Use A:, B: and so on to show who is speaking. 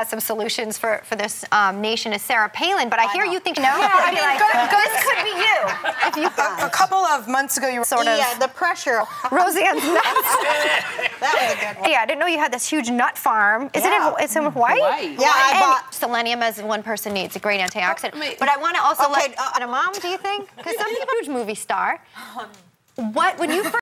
A: has some solutions for this nation is Sarah Palin, but I hear you think, no,
B: I mean,
A: this could be you. If you
B: a couple of months ago, you were
A: sort of...
C: Yeah, the pressure.
A: Roseanne's nuts.
C: That was a good one.
A: Yeah, I didn't know you had this huge nut farm. Is it in Hawaii?
C: Yeah, I bought...
A: Selenium, as one person needs, a great antioxidant. But I want to also let a mom, do you think? Because some people are a huge movie star. When you first